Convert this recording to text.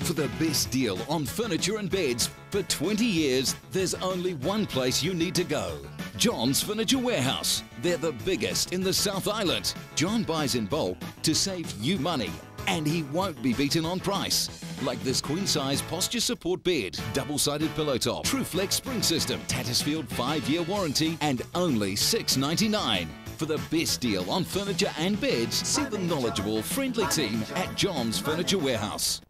For the best deal on furniture and beds for 20 years, there's only one place you need to go. John's Furniture Warehouse. They're the biggest in the South Island. John buys in bulk to save you money, and he won't be beaten on price. Like this queen-size posture support bed, double-sided pillow top, TrueFlex spring system, Tattersfield 5-year warranty, and only $6.99. For the best deal on furniture and beds, see the knowledgeable, friendly team at John's Furniture Warehouse.